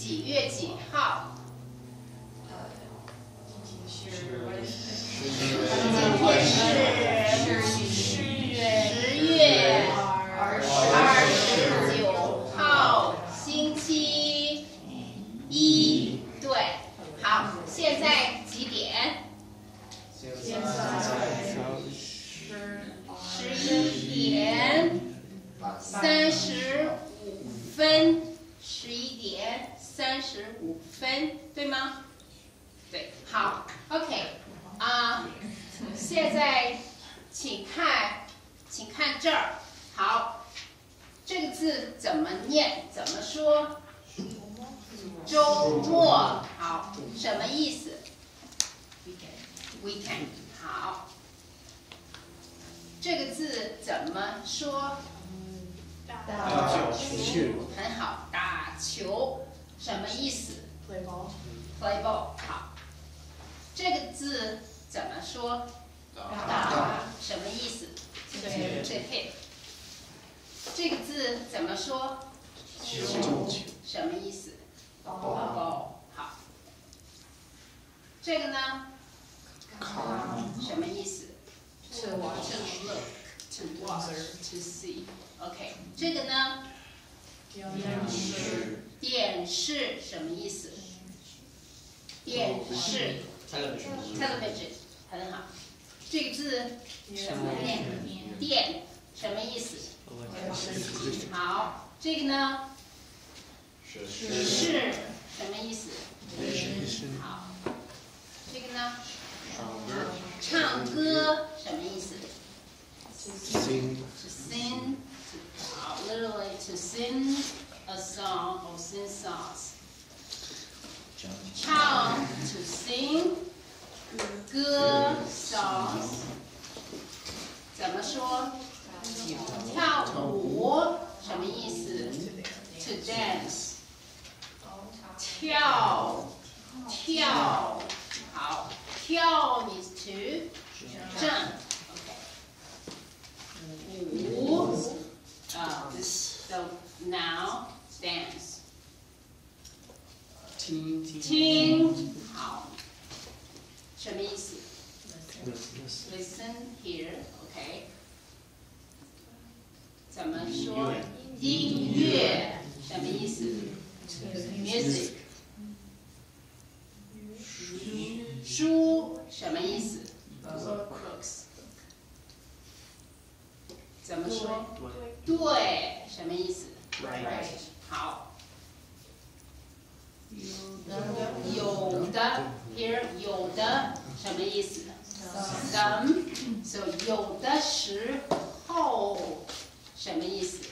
几月几号？今天是10月29号，星期一。对，好，现在几点？现在11点35分，11点35分，对吗？对，好 ，OK， 现在请看这儿，好，这个字怎么念？怎么说？周末，好，什么意思 ？Weekend， 好，这个字怎么说？打球，很好，打球，什么意思 ？Play ball， 好。这个字怎么说？打，什么意思 ？To hit。这个字怎么说？球，什么意思 ？Ball， 好。这个呢？什么意思 ？To look, to watch, to see。OK， 这个呢？电视，什么意思？电视。Television， 很好。这个字什么念？电，什么意思？好，这个呢？是，什么意思？好，这个呢？唱歌，什么意思 ？To sing， 好 ，literally to sing a song or sing songs。唱 to sing， 歌 songs， 怎么说？跳舞什么意思 ？To dance， 跳，好，跳 is to jump，OK， 舞，this the noun dance。听，好，什么意思 ？Listen here, OK。怎么说？音乐，什么意思 ？Music。书，什么意思 ？Books。怎么说？对，什么意思 ？Right。好。有的 ，here 有的什么意思 ？Some，so 有的时候什么意思？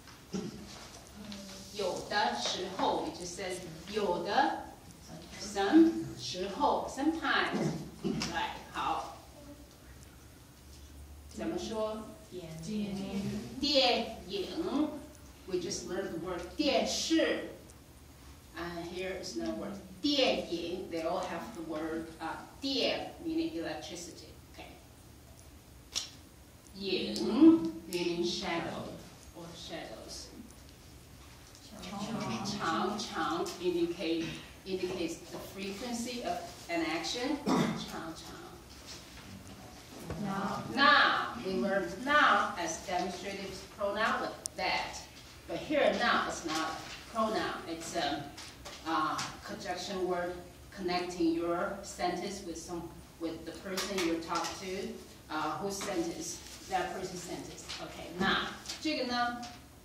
有的时候 ，it just says 有的 ，some 时候 ，sometimes，right， 好，怎么说？电影 ，we just learned the word 电视。Here is no word 电影 they all have the word 电 meaning electricity. Okay. 影 meaning shadow or shadows. 长 indicates the frequency of an action. 长 now we learned now as demonstrative pronoun with that, but here now is not pronoun. It's conjunction word connecting your sentence with the person you're talking to, whose sentence, that person's sentence. Okay, 那这个呢？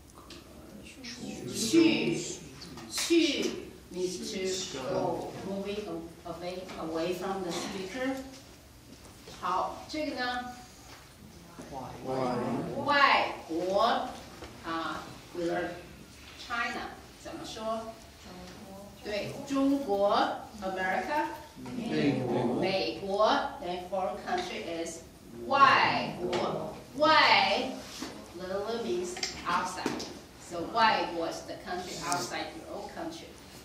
去 means to go, moving away from the speaker. 好，这个呢？外国we learn China 怎么说？对，中国 America， 美国 then foreign country is 外国，外 literally means outside, so 外国 is the country outside your own country.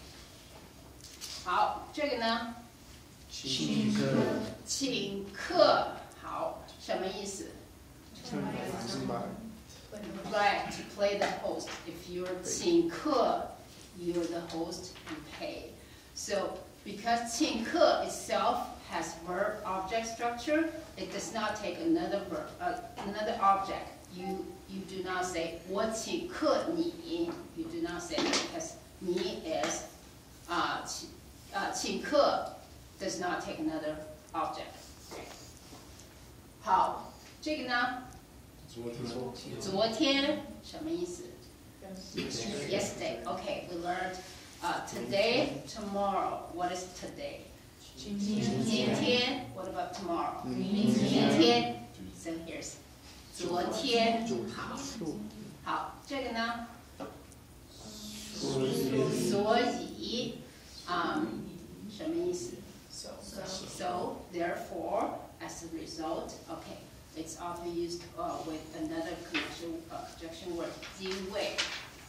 好，这个呢？请客，好，什么意思？ Right, to play the host. If you're 请客 you're the host, you pay. So because 请客 itself has verb object structure, it does not take another verb, another object. You do not say 我请客你. You do not say that because 你 is 请客 does not take another object. 好，这个呢？昨天什么意思？ Yesterday. Okay, we learned today, tomorrow. What is today? 今天. What about tomorrow? 明天. So here's 昨天. 好，这个呢？所以，什么意思？ So, therefore, as a result, okay, it's often used with another conjunction word, 因为.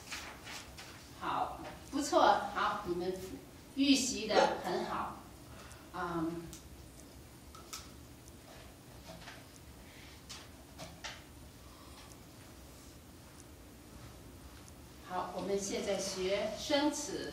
好，不错，好，你们预习的很好。好，我们现在学生词。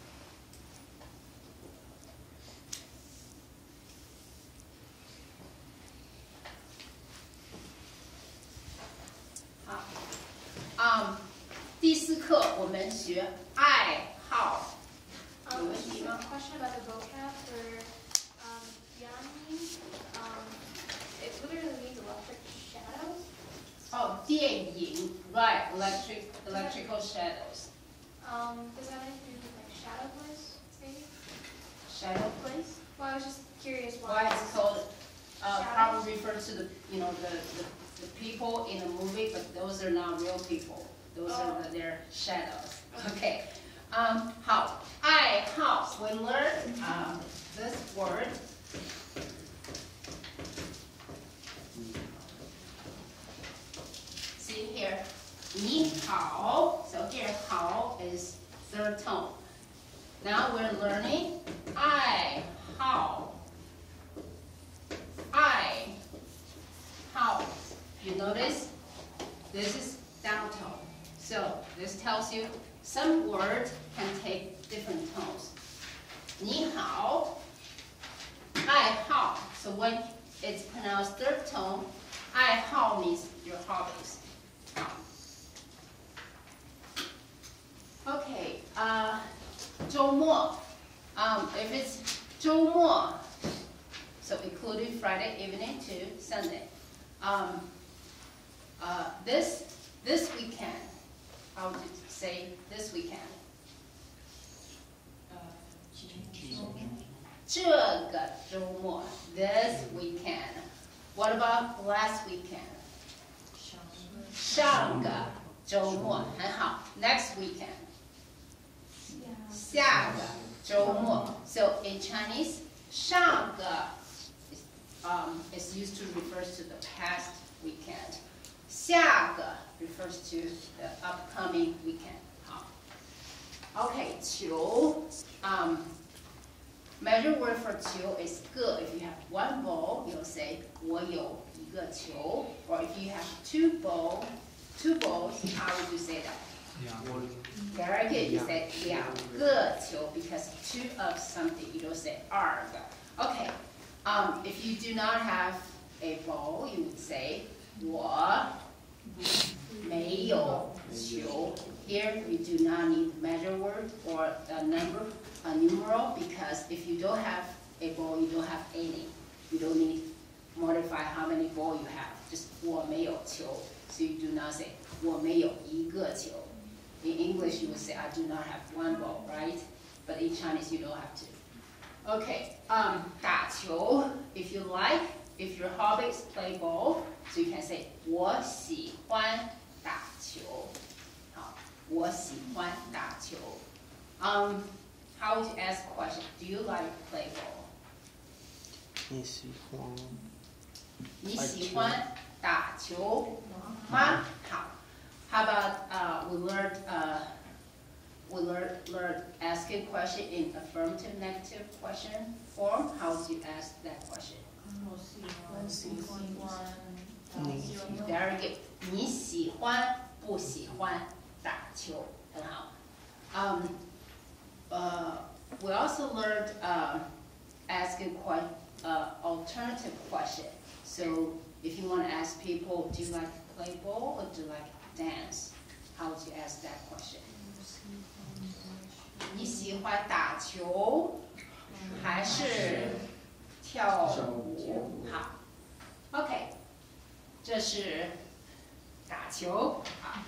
好，第4课我们学爱好。有问题吗？ Question about the vocab for Yang. It literally means electric shadows. Oh, 电影 right, electrical shadows. Does that have anything to do with like shadow place, maybe? Shadow place? Well, I was just curious Why it's called, probably refer to the, the people in the movie, but those are not real people. Those are their shadows. Okay. 好，爱好 we learn this word. See here, 你好. So here, 好 is third tone. Now we're learning 爱好. 爱好. You notice this is down tone. So this tells you some words can take different tones. 你好, 爱好. So when it's pronounced third tone, 爱好 means your hobbies. Okay, 周末. If it's 周末, so including Friday evening to Sunday. This weekend. How would you say this weekend? 这个周末 this weekend. What about last weekend? 上个周末很好 Next weekend. 下个周末 So in Chinese, 上个 is used to refer to the past weekend. 下个 refers to the upcoming weekend. 好 Okay, 球 measure word for 球 is 个. If you have one ball, you'll say 我有一个球. Or if you have two balls, how would you say that? Very good. You say 两个球 because two of something. You don't say 二个. Okay. If you do not have a ball, you would say 我没有球. Here we do not need measure word or a number, a numeral, because if you don't have a ball, you don't have any. You don't need modify how many ball you have. Just 我没有球. So you do not say 我没有一个球. In English, you would say I do not have one ball, right? But in Chinese, you don't have to. Okay, 打球, if you like, if your hobby is play ball, so you can say 我喜欢打球. 好，我喜欢打球. How would you ask a question? Do you like play ball? 你喜欢打球吗？好。How about we learned asking question in affirmative negative question form. How do you ask that question? Very good. 你喜欢不喜欢打球？很好。 we also learned asking quite alternative question. So if you want to ask people, do you like to play ball or do you like to dance? How would you ask that question? 你喜欢打球还是跳舞？好 ，OK， 这是打球。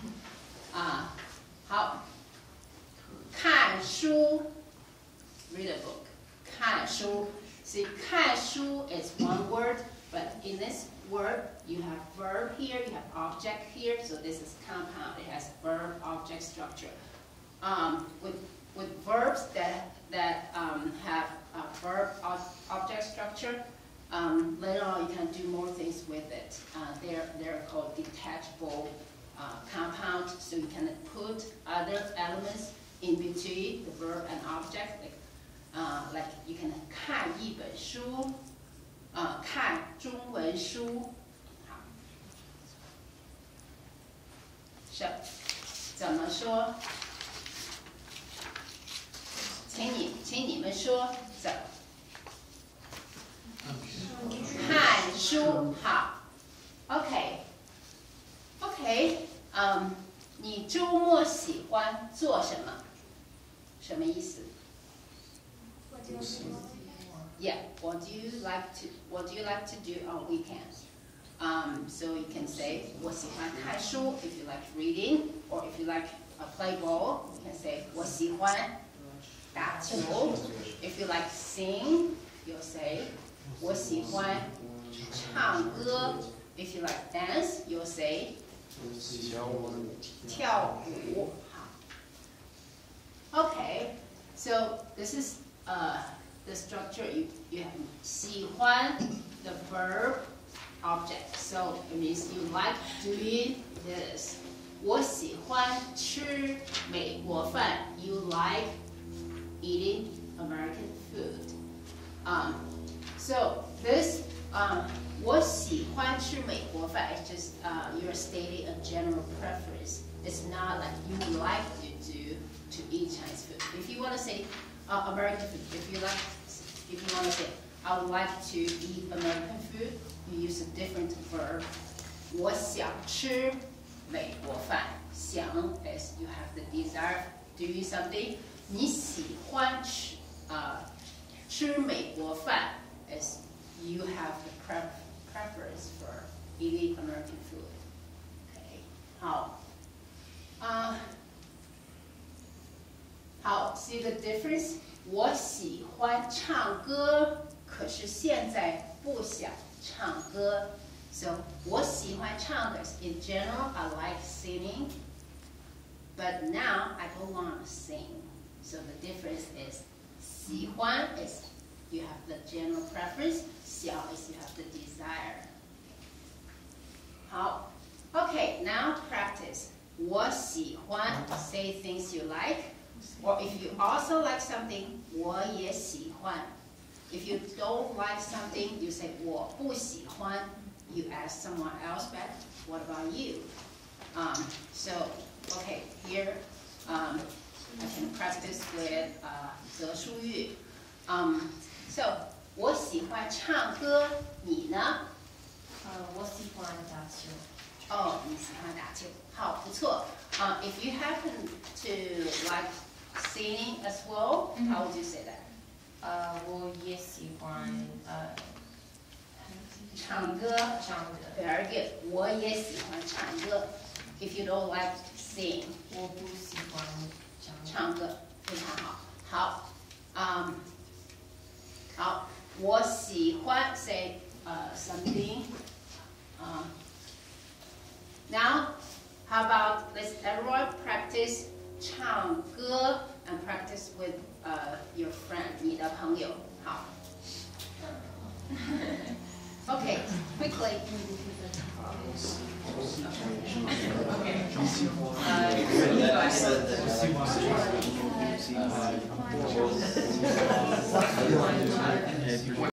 好，看书 ，read a book， 看书。See, 看书 is one word, but in this word you have verb here, you have object here, so this is compound. It has verb-object structure. With verbs that have verb-object structure, later on you can do more things with it. They're called detachable compound, so you can put other elements in between the verb and object. Like you can 看一本书，看中文书。好，是怎么说？请你们说怎么？看书好 ，OK， 你周末喜欢做什么？什么意思？ Yeah, what do you like to do on weekends? So you can say 我喜欢看书 if you like reading, or if you like play ball, you can say 我喜欢打球 If you like sing, you'll say 我喜欢唱歌 If you like dance, you'll say 跳舞 Okay, so this is the structure. You have 喜欢 the verb object, so it means you like doing this. 我喜欢吃美国饭 You like eating American food. So this 我喜欢吃美国饭 It's just you're stating a general preference. It's not like you like to eat Chinese food. If you want to say American food, if you want to say I would like to eat American food, you use a different verb. 我想吃美国饭。想 is you have the desire to do something. 你喜欢吃美国饭 is you have the preference for eating American food. Okay. 好 see the difference? 我喜欢唱歌，可是现在不想唱歌。So 我喜欢唱歌 in general, I like singing, but now I don't want to sing. So the difference is 喜欢 is you have the general preference, 想 is you have the desire. 好 Okay, now practice. 我喜欢 say things you like. Or if you also like something, 我也喜欢. If you don't like something, you say 我不喜欢. You ask someone else back, what about you? So, okay, here I can practice with 泽淑玉. So, 我喜欢唱歌，你呢？ 我喜欢打球。 哦，你喜欢打球，好，不错。If you happen to like singing as well, how would you say that? 我也喜欢唱歌。Very good. 我也喜欢唱歌。If you don't like sing, 我不喜欢唱歌，非常好。好，我喜欢 say something. Now, how about let's everyone practice 唱歌 and practice with your friend, 你的朋友。好。Okay, quickly. Okay.